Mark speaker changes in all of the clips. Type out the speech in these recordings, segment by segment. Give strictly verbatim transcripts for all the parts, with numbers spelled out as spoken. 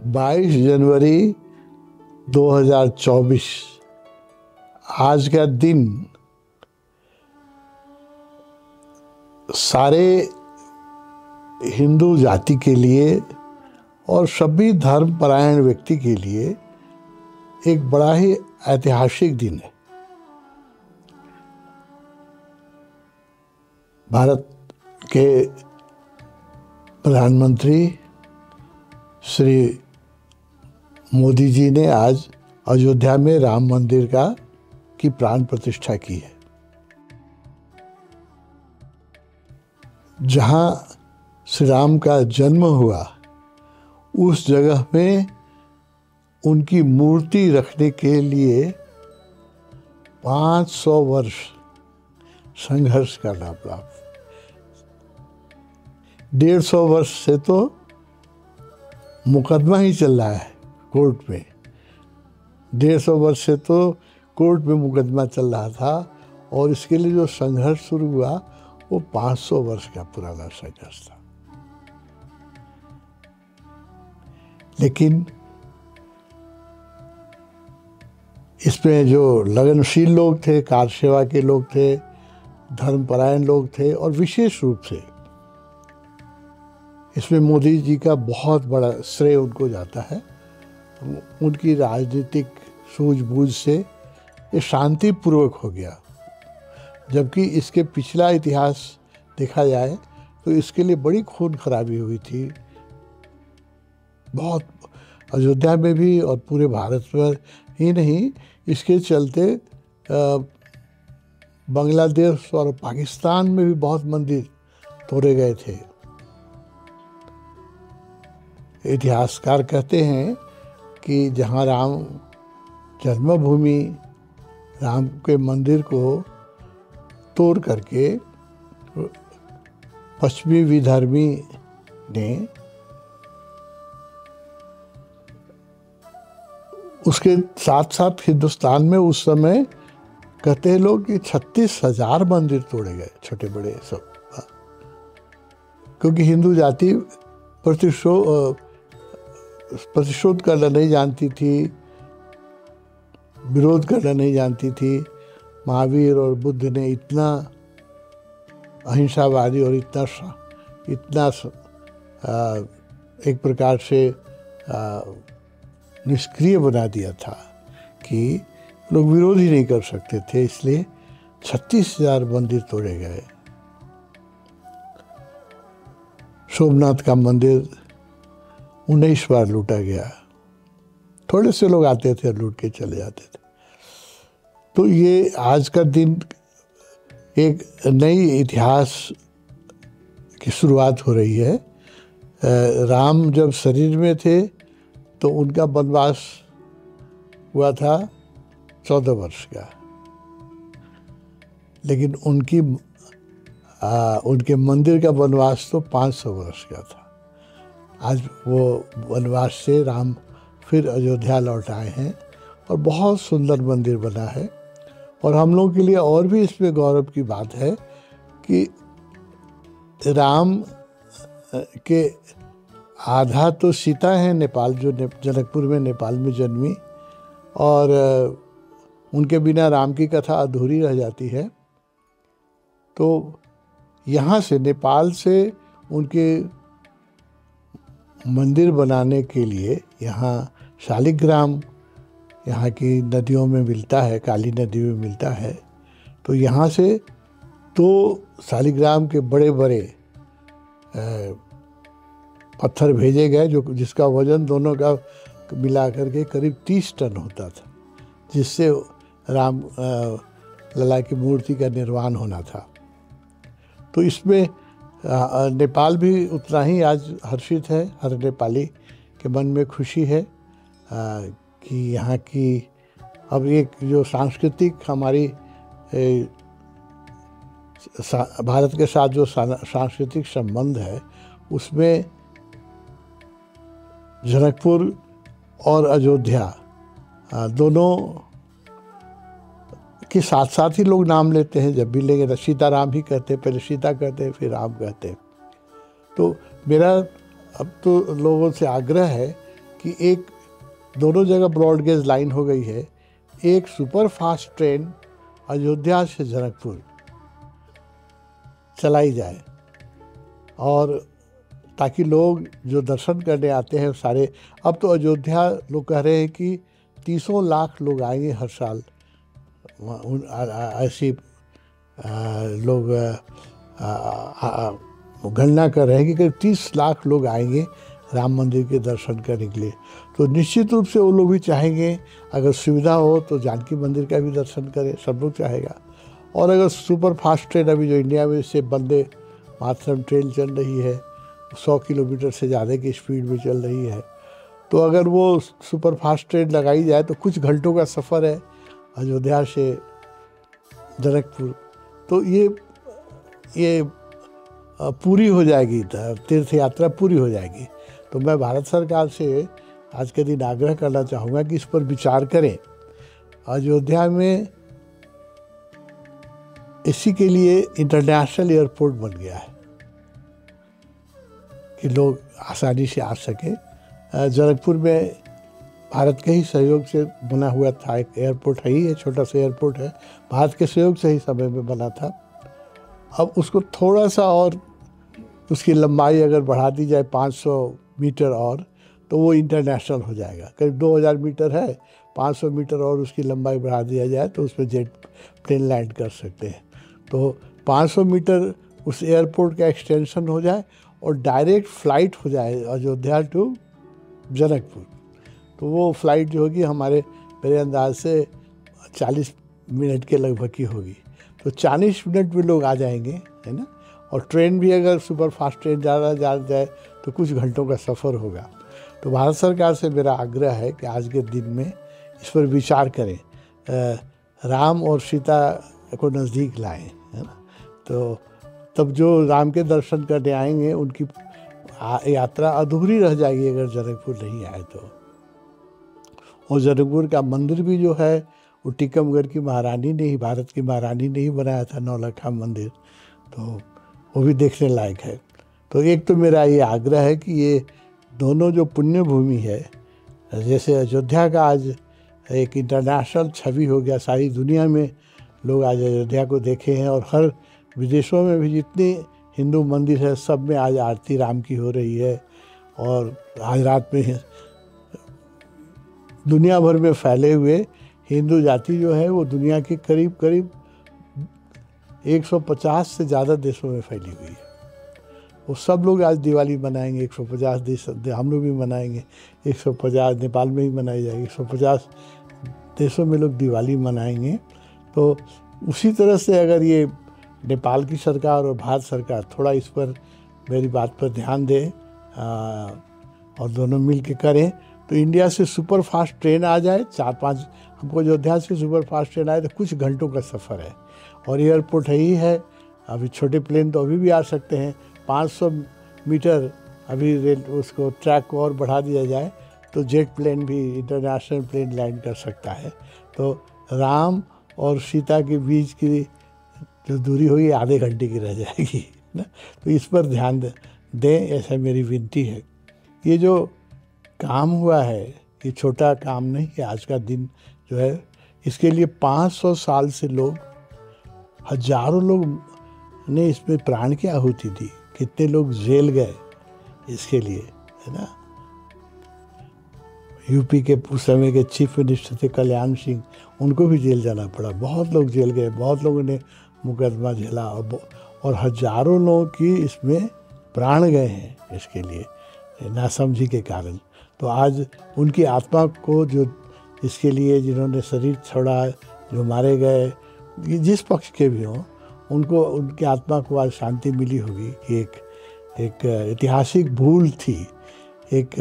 Speaker 1: बाईस जनवरी दो हज़ार चौबीस आज का दिन सारे हिंदू जाति के लिए और सभी धर्मपरायण व्यक्ति के लिए एक बड़ा ही ऐतिहासिक दिन है। भारत के प्रधानमंत्री श्री मोदी जी ने आज अयोध्या में राम मंदिर का की प्राण प्रतिष्ठा की है। जहां श्री राम का जन्म हुआ उस जगह में उनकी मूर्ति रखने के लिए पाँच सौ वर्ष संघर्ष करना पड़ा। डेढ़ सौ वर्ष से तो मुकदमा ही चल रहा है कोर्ट में। डेढ़ सौ वर्ष से तो कोर्ट में मुकदमा चल रहा था और इसके लिए जो संघर्ष शुरू हुआ वो पाँच सौ वर्ष का पुराना संघर्ष था। लेकिन इसमें जो लगनशील लोग थे, कार सेवा के लोग थे, धर्मपरायण लोग थे और विशेष रूप से इसमें मोदी जी का बहुत बड़ा श्रेय उनको जाता है। उनकी राजनीतिक सूझबूझ से ये शांतिपूर्वक हो गया। जबकि इसके पिछला इतिहास देखा जाए तो इसके लिए बड़ी खून खराबी हुई थी, बहुत अयोध्या में भी और पूरे भारत में ही नहीं। इसके चलते बांग्लादेश और पाकिस्तान में भी बहुत मंदिर तोड़े गए थे। इतिहासकार कहते हैं कि जहाँ राम जन्मभूमि राम के मंदिर को तोड़ करके पश्चिमी विधर्मी ने उसके साथ साथ हिंदुस्तान में उस समय कहते हैं लोग कि छत्तीस हजार मंदिर तोड़े गए, छोटे बड़े सब। क्योंकि हिंदू जाति प्रतिशोध प्रतिशोध करना नहीं जानती थी, विरोध करना नहीं जानती थी। महावीर और बुद्ध ने इतना अहिंसावादी और इतना इतना एक प्रकार से निष्क्रिय बना दिया था कि लोग विरोध ही नहीं कर सकते थे। इसलिए छत्तीस हजार मंदिर तोड़े गए। सोमनाथ का मंदिर उन्नीस बार लूटा गया। थोड़े से लोग आते थे और लूट के चले जाते थे। तो ये आज का दिन एक नई इतिहास की शुरुआत हो रही है। राम जब शरीर में थे तो उनका वनवास हुआ था चौदह वर्ष का, लेकिन उनकी आ, उनके मंदिर का वनवास तो पाँच सौ वर्ष का था। आज वो वनवास से राम फिर अयोध्या लौट आए हैं और बहुत सुंदर मंदिर बना है। और हम लोगों के लिए और भी इसमें गौरव की बात है कि राम के आधा तो सीता है नेपाल, जो जनकपुर में नेपाल में जन्मी, और उनके बिना राम की कथा अधूरी रह जाती है। तो यहाँ से नेपाल से उनके मंदिर बनाने के लिए यहाँ शालिग्राम यहाँ की नदियों में मिलता है, काली नदी में मिलता है। तो यहाँ से तो शालिग्राम के बड़े बड़े पत्थर भेजे गए जो जिसका वजन दोनों का मिलाकर के करीब तीस टन होता था, जिससे राम लला की मूर्ति का निर्माण होना था। तो इसमें नेपाल भी उतना ही आज हर्षित है। हर नेपाली के मन में खुशी है आ, कि यहाँ की अब एक जो सांस्कृतिक हमारी ए, भारत के साथ जो सांस्कृतिक संबंध है उसमें जनकपुर और अयोध्या दोनों के साथ साथ ही लोग नाम लेते हैं। जब भी लेंगे तो सीताराम ही कहते हैं, पहले सीता कहते हैं फिर राम कहते हैं। तो मेरा अब तो लोगों से आग्रह है कि एक दोनों जगह ब्रॉड गेज लाइन हो गई है, एक सुपर फास्ट ट्रेन अयोध्या से जनकपुर चलाई जाए, और ताकि लोग जो दर्शन करने आते हैं सारे, अब तो अयोध्या लोग कह रहे हैं कि तीसों लाख लोग आएंगे हर साल, ऐसी लोग गणना कर रहे हैं कि करीब तीस लाख लोग आएंगे राम मंदिर के दर्शन करने के लिए। तो निश्चित रूप से वो लोग भी चाहेंगे, अगर सुविधा हो तो जानकी मंदिर का भी दर्शन करें, सब लोग चाहेगा। और अगर सुपर फास्ट ट्रेन अभी जो इंडिया में से वंदे मातरम ट्रेन चल रही है, सौ किलोमीटर से ज़्यादा की स्पीड में चल रही है, तो अगर वो सुपर फास्ट ट्रेन लगाई जाए तो कुछ घंटों का सफ़र है अयोध्या से जनकपुर, तो ये ये पूरी हो जाएगी, तीर्थ यात्रा पूरी हो जाएगी। तो मैं भारत सरकार से आज के दिन आग्रह करना चाहूँगा कि इस पर विचार करें। अयोध्या में इसी के लिए इंटरनेशनल एयरपोर्ट बन गया है कि लोग आसानी से आ सकें। जनकपुर में भारत के ही सहयोग से बना हुआ था एक एयरपोर्ट, है ही है, छोटा सा एयरपोर्ट है, भारत के सहयोग से ही समय में बना था। अब उसको थोड़ा सा और उसकी लंबाई अगर बढ़ा दी जाए पाँच सौ मीटर और, तो वो इंटरनेशनल हो जाएगा। करीब दो हज़ार मीटर है, पाँच सौ मीटर और उसकी लंबाई बढ़ा दिया जाए तो उसमें जेट प्लेन लैंड कर सकते हैं। तो पाँच सौ मीटर उस एयरपोर्ट का एक्सटेंशन हो जाए और डायरेक्ट फ़्लाइट हो जाए अयोध्या टू जनकपुर। तो वो फ़्लाइट जो होगी हमारे मेरे अंदाज से चालीस मिनट के लगभग की होगी, तो चालीस मिनट में लोग आ जाएंगे, है ना। और ट्रेन भी अगर सुपर फास्ट ट्रेन ज़्यादा जा जाए तो कुछ घंटों का सफ़र होगा। तो भारत सरकार से मेरा आग्रह है कि आज के दिन में इस पर विचार करें, राम और सीता को नज़दीक लाएं, है ना। तो तब जो राम के दर्शन करने आएंगे उनकी यात्रा अधूरी रह जाएगी अगर जनकपुर नहीं आए तो। और जनकपुर का मंदिर भी जो है वो टीकमगढ़ की महारानी ने ही, भारत की महारानी ने ही बनाया था, नौलखा मंदिर, तो वो भी देखने लायक है। तो एक तो मेरा ये आग्रह है कि ये दोनों जो पुण्य भूमि है, जैसे अयोध्या का आज एक इंटरनेशनल छवि हो गया, सारी दुनिया में लोग आज अयोध्या को देखे हैं, और हर विदेशों में भी जितने हिंदू मंदिर है सब में आज आरती राम की हो रही है। और आज रात में दुनिया भर में फैले हुए हिंदू जाति जो है वो दुनिया के करीब करीब एक सौ पचास से ज़्यादा देशों में फैली हुई है। वो सब लोग आज दिवाली मनाएंगे, एक सौ पचास देश, हम लोग भी मनाएंगे, एक सौ पचास नेपाल में ही मनाई जाएगी, एक सौ पचास देशों में लोग दिवाली मनाएंगे। तो उसी तरह से अगर ये नेपाल की सरकार और भारत सरकार थोड़ा इस पर, मेरी बात पर ध्यान दे और दोनों मिल के करें, तो इंडिया से सुपर फास्ट ट्रेन आ जाए, चार पाँच, हमको अयोध्या से सुपर फास्ट ट्रेन आए तो कुछ घंटों का सफ़र है, और एयरपोर्ट है ही है। अभी छोटे प्लेन तो अभी भी आ सकते हैं, पाँच सौ मीटर अभी रेल उसको ट्रैक को और बढ़ा दिया जाए तो जेट प्लेन भी, इंटरनेशनल प्लेन लैंड कर सकता है। तो राम और सीता के बीच की जो दूरी होगी आधे घंटे की रह जाएगी ना। तो इस पर ध्यान दें, ऐसा मेरी विनती है। ये जो काम हुआ है ये छोटा काम नहीं है। आज का दिन जो है, इसके लिए पाँच सौ साल से लोग, हजारों लोग ने इसमें प्राण की आहुति दी, कितने लोग जेल गए इसके लिए, है ना। यूपी के उस समय के चीफ मिनिस्टर थे कल्याण सिंह, उनको भी जेल जाना पड़ा, बहुत लोग जेल गए, बहुत लोगों ने मुकदमा झेला, और, और हजारों लोगों की इसमें प्राण गए हैं इसके लिए, नासमझी के कारण। तो आज उनकी आत्मा को, जो इसके लिए जिन्होंने शरीर छोड़ा, जो मारे गए, जिस पक्ष के भी हों, उनको, उनकी आत्मा को आज शांति मिली होगी कि एक एक ऐतिहासिक भूल थी, एक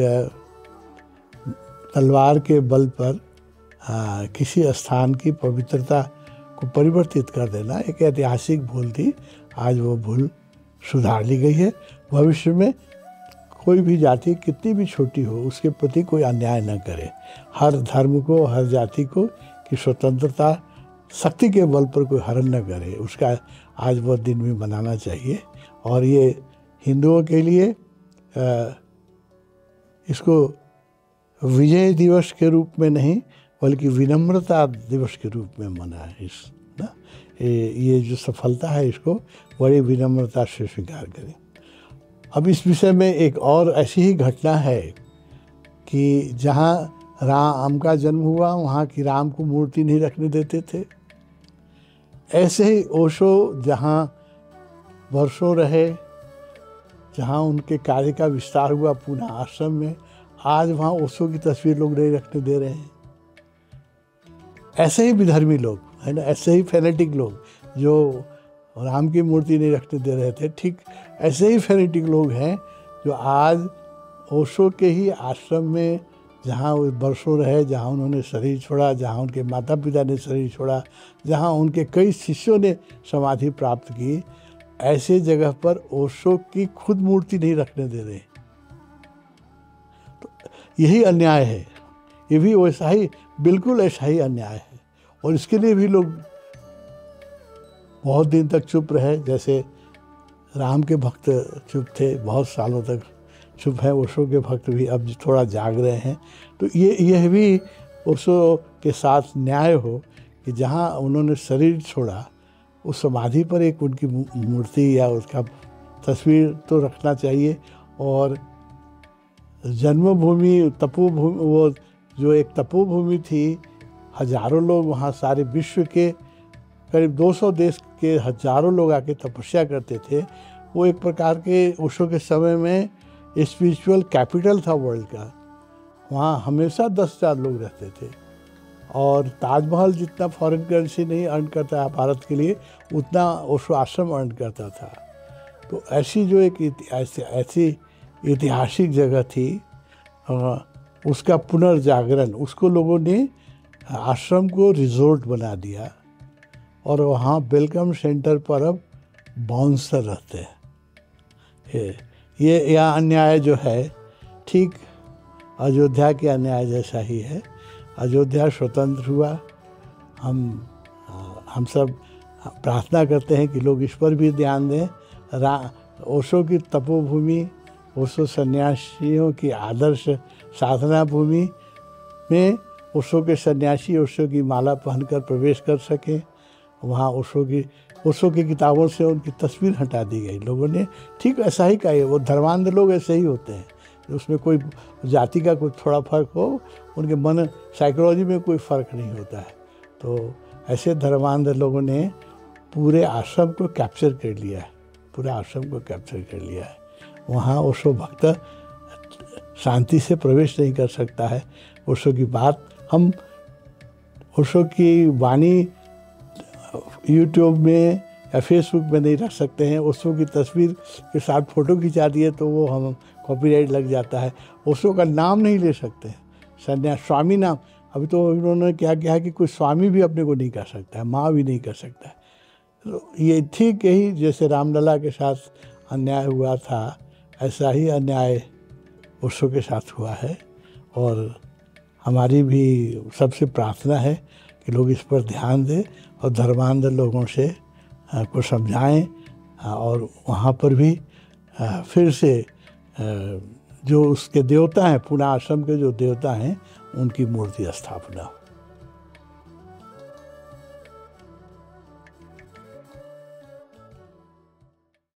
Speaker 1: तलवार के बल पर आ, किसी स्थान की पवित्रता को परिवर्तित कर देना एक ऐतिहासिक भूल थी। आज वो भूल सुधार ली गई है। भविष्य में कोई भी जाति कितनी भी छोटी हो उसके प्रति कोई अन्याय न करे, हर धर्म को, हर जाति को की स्वतंत्रता शक्ति के बल पर कोई हरण न करे, उसका आज वो दिन भी मनाना चाहिए। और ये हिंदुओं के लिए आ, इसको विजय दिवस के रूप में नहीं बल्कि विनम्रता दिवस के रूप में मना है इस ना ये, ये जो सफलता है इसको बड़ी विनम्रता से स्वीकार करें। अब इस विषय में एक और ऐसी ही घटना है कि जहाँ राम का जन्म हुआ वहाँ की राम को मूर्ति नहीं रखने देते थे। ऐसे ही ओशो जहाँ वर्षों रहे, जहाँ उनके कार्य का विस्तार हुआ पूना आश्रम में, आज वहाँ ओशो की तस्वीर लोग नहीं रखने दे रहे हैं। ऐसे ही विधर्मी लोग है ना, ऐसे ही फेनेटिक लोग जो राम की मूर्ति नहीं रखने दे रहे थे, ठीक ऐसे ही फेनेटिक लोग हैं जो आज ओशो के ही आश्रम में जहाँ वो वर्षों रहे, जहाँ उन्होंने शरीर छोड़ा, जहाँ उनके माता पिता ने शरीर छोड़ा, जहाँ उनके कई शिष्यों ने समाधि प्राप्त की, ऐसे जगह पर ओशो की खुद मूर्ति नहीं रखने दे रहे। तो यही अन्याय है, ये भी वैसा ही, बिल्कुल ऐसा ही अन्याय है। और इसके लिए भी लोग बहुत दिन तक चुप रहे। जैसे राम के भक्त चुप थे, बहुत सालों तक चुप है, ओशो के भक्त भी अब थोड़ा जाग रहे हैं। तो ये यह भी ओशो के साथ न्याय हो कि जहाँ उन्होंने शरीर छोड़ा उस समाधि पर एक उनकी मूर्ति या उसका तस्वीर तो रखना चाहिए। और जन्मभूमि तपोभूमि, वो जो एक तपोभूमि थी, हजारों लोग वहाँ सारे विश्व के करीब दो सौ देश के हजारों लोग आके तपस्या करते थे। वो एक प्रकार के ओशो के समय में स्पिरिचुअल कैपिटल था वर्ल्ड का। वहाँ हमेशा दस हज़ार लोग रहते थे। और ताजमहल जितना फॉरेन करेंसी नहीं अर्न करता है भारत के लिए, उतना ओशो आश्रम अर्न करता था। तो ऐसी जो एक ऐसी ऐसी ऐतिहासिक जगह थी, उसका पुनर्जागरण, उसको लोगों ने आश्रम को रिजॉर्ट बना दिया और वहाँ वेलकम सेंटर पर अब बाउंसर रहते हैं। ये ये यह अन्याय जो है ठीक अयोध्या के अन्याय जैसा ही है। अयोध्या स्वतंत्र हुआ, हम हम सब प्रार्थना करते हैं कि लोग इस पर भी ध्यान दें। रा ओशो की तपोभूमि, ओशो सन्यासियों की आदर्श साधना भूमि में ओशो के सन्यासी ओशो की माला पहनकर प्रवेश कर सकें। वहाँ ओशो की ओशो की किताबों से उनकी तस्वीर हटा दी गई लोगों ने। ठीक ऐसा ही का, वो धर्मांध लोग ऐसे ही होते हैं, उसमें कोई जाति का कोई थोड़ा फर्क हो, उनके मन साइकोलॉजी में कोई फ़र्क नहीं होता है। तो ऐसे धर्मांध लोगों ने पूरे आश्रम को कैप्चर कर लिया है, पूरे आश्रम को कैप्चर कर लिया है। वहाँ ओशो भक्त शांति से प्रवेश नहीं कर सकता है। ओशो की बात हम, ओशो की वाणी यूट्यूब में या फेसबुक में नहीं रख सकते हैं। ओशो की तस्वीर के साथ फ़ोटो खिंचा दिए तो वो हम कॉपीराइट लग जाता है। ओशो का नाम नहीं ले सकते हैं, सन्यास स्वामी नाम। अभी तो उन्होंने क्या किया है कि कोई स्वामी भी अपने को नहीं कर सकता है, माँ भी नहीं कर सकता है। तो ये ठीक यही जैसे रामलला के साथ अन्याय हुआ था, ऐसा ही अन्याय ओशो के साथ हुआ है। और हमारी भी सबसे प्रार्थना है कि लोग इस पर ध्यान दें और धर्मांध लोगों से को समझाएं और वहाँ पर भी फिर से जो उसके देवता हैं, पुनः आश्रम के जो देवता हैं, उनकी मूर्ति स्थापना हो।